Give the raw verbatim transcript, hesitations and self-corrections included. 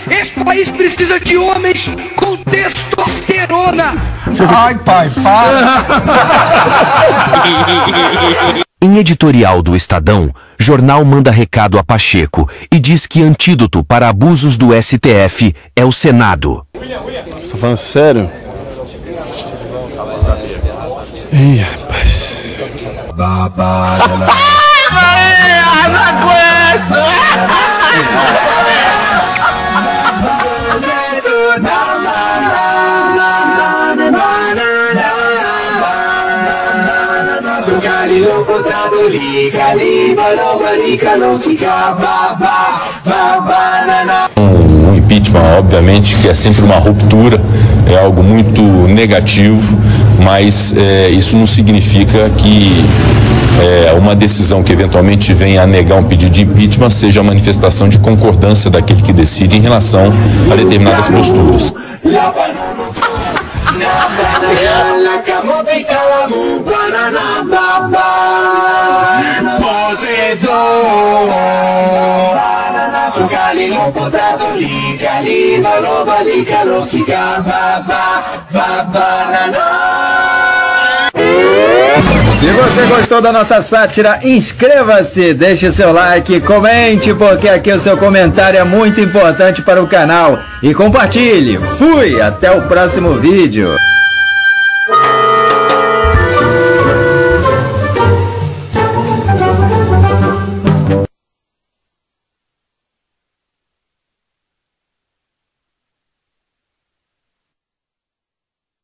Esse país precisa de homens com testosterona. Ai, pai, para. Em editorial do Estadão, jornal manda recado a Pacheco e diz que antídoto para abusos do S T F é o Senado. Você tá falando sério? Ih, rapaz. Ai, não aguento. O impeachment, obviamente, que é sempre uma ruptura, é algo muito negativo, mas é, isso não significa que é, uma decisão que eventualmente venha a negar um pedido de impeachment seja a manifestação de concordância daquele que decide em relação a determinadas posturas. Se você gostou da nossa sátira, inscreva-se, deixe seu like, comente, porque aqui o seu comentário é muito importante para o canal. E compartilhe. Fui, até o próximo vídeo.